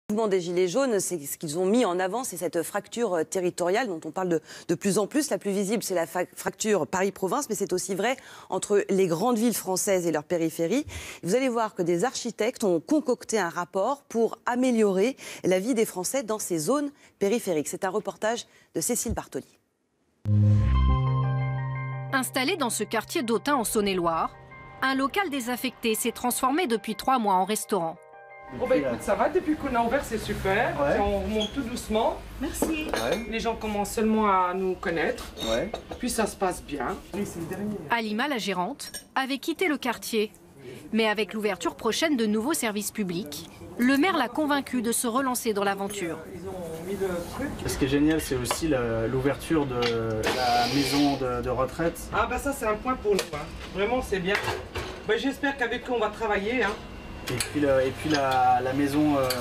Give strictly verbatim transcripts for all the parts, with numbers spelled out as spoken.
Le mouvement des Gilets jaunes, c'est ce qu'ils ont mis en avant, c'est cette fracture territoriale dont on parle de, de plus en plus. La plus visible, c'est la fracture Paris-Province, mais c'est aussi vrai entre les grandes villes françaises et leurs périphéries. Vous allez voir que des architectes ont concocté un rapport pour améliorer la vie des Français dans ces zones périphériques. C'est un reportage de Cécile Bartoli. Installé dans ce quartier d'Autun en Saône-et-Loire, un local désaffecté s'est transformé depuis trois mois en restaurant. Oh bah écoute, ça va, depuis qu'on a ouvert, c'est super. Ouais. On remonte tout doucement. Merci. Ouais. Les gens commencent seulement à nous connaître. Ouais. Puis ça se passe bien. Oui, c'est le dernier. Alima, la gérante, avait quitté le quartier. Mais avec l'ouverture prochaine de nouveaux services publics, le maire l'a convaincu de se relancer dans l'aventure. Ils ont mis le truc. Ce qui est génial, c'est aussi l'ouverture de la maison de, de retraite. Ah bah ça, c'est un point pour nous. Hein. Vraiment, c'est bien. Bah, j'espère qu'avec eux, on va travailler. Hein. Et puis, le, et puis la, la maison euh,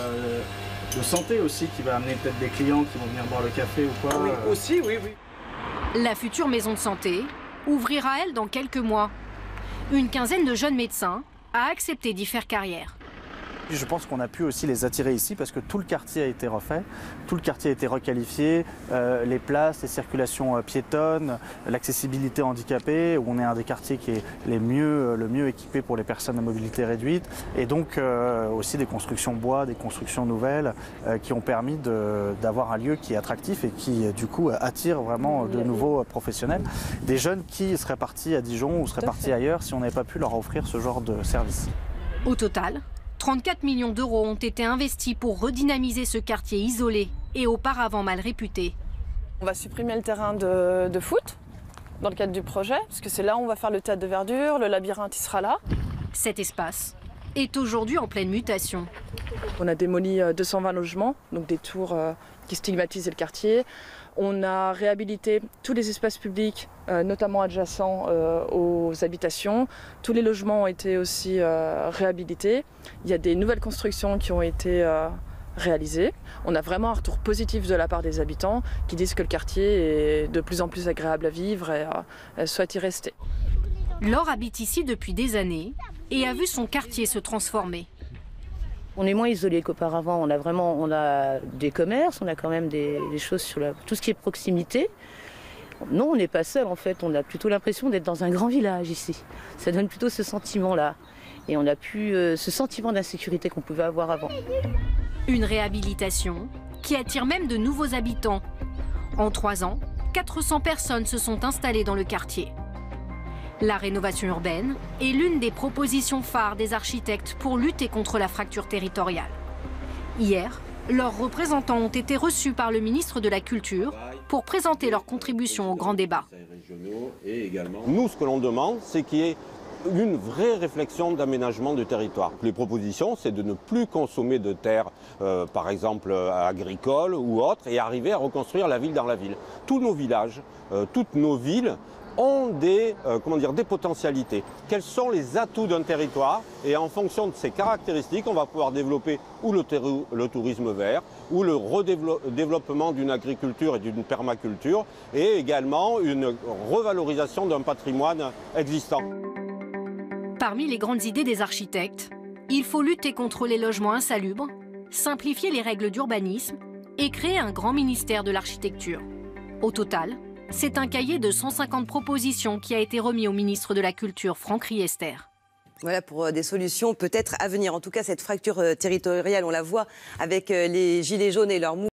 de santé aussi, qui va amener peut-être des clients qui vont venir boire le café ou quoi. Oui, aussi, oui, oui. La future maison de santé ouvrira, elle, dans quelques mois. Une quinzaine de jeunes médecins a accepté d'y faire carrière. Je pense qu'on a pu aussi les attirer ici parce que tout le quartier a été refait, tout le quartier a été requalifié, euh, les places, les circulations euh, piétonnes, l'accessibilité handicapée, où on est un des quartiers qui est les mieux, le mieux équipé pour les personnes à mobilité réduite, et donc euh, aussi des constructions bois, des constructions nouvelles euh, qui ont permis d'avoir un lieu qui est attractif et qui du coup attire vraiment de nouveaux professionnels, des jeunes qui seraient partis à Dijon ou seraient partis ailleurs si on n'avait pas pu leur offrir ce genre de service. Au total, trente-quatre millions d'euros ont été investis pour redynamiser ce quartier isolé et auparavant mal réputé. On va supprimer le terrain de, de foot dans le cadre du projet, parce que c'est là où on va faire le théâtre de verdure, le labyrinthe il sera là. Cet espace est aujourd'hui en pleine mutation. On a démoli deux cent vingt logements, donc des tours euh, qui stigmatisaient le quartier. On a réhabilité tous les espaces publics, euh, notamment adjacents euh, aux habitations. Tous les logements ont été aussi euh, réhabilités. Il y a des nouvelles constructions qui ont été euh, réalisées. On a vraiment un retour positif de la part des habitants qui disent que le quartier est de plus en plus agréable à vivre et euh, souhaitent y rester. Laure habite ici depuis des années et a vu son quartier se transformer. On est moins isolé qu'auparavant. On a vraiment, on a des commerces, on a quand même des, des choses sur la, tout ce qui est proximité. Non, on n'est pas seul en fait. On a plutôt l'impression d'être dans un grand village ici. Ça donne plutôt ce sentiment-là. Et on n'a plus euh, ce sentiment d'insécurité qu'on pouvait avoir avant. Une réhabilitation qui attire même de nouveaux habitants. En trois ans, quatre cents personnes se sont installées dans le quartier. La rénovation urbaine est l'une des propositions phares des architectes pour lutter contre la fracture territoriale. Hier, leurs représentants ont été reçus par le ministre de la Culture pour présenter leur contribution au grand débat. Nous, ce que l'on demande, c'est qu'il y ait une vraie réflexion d'aménagement du territoire. Les propositions, c'est de ne plus consommer de terres, euh, par exemple euh, agricoles ou autres, et arriver à reconstruire la ville dans la ville. Tous nos villages, euh, toutes nos villes, ont des, euh, comment dire, des potentialités. Quels sont les atouts d'un territoire? Et en fonction de ces caractéristiques, on va pouvoir développer ou le, le tourisme vert, ou le redéveloppement d'une agriculture et d'une permaculture, et également une revalorisation d'un patrimoine existant. Parmi les grandes idées des architectes, il faut lutter contre les logements insalubres, simplifier les règles d'urbanisme et créer un grand ministère de l'architecture. Au total, c'est un cahier de cent cinquante propositions qui a été remis au ministre de la Culture, Franck Riester. Voilà pour des solutions peut-être à venir. En tout cas, cette fracture territoriale, on la voit avec les Gilets jaunes et leur mouvement.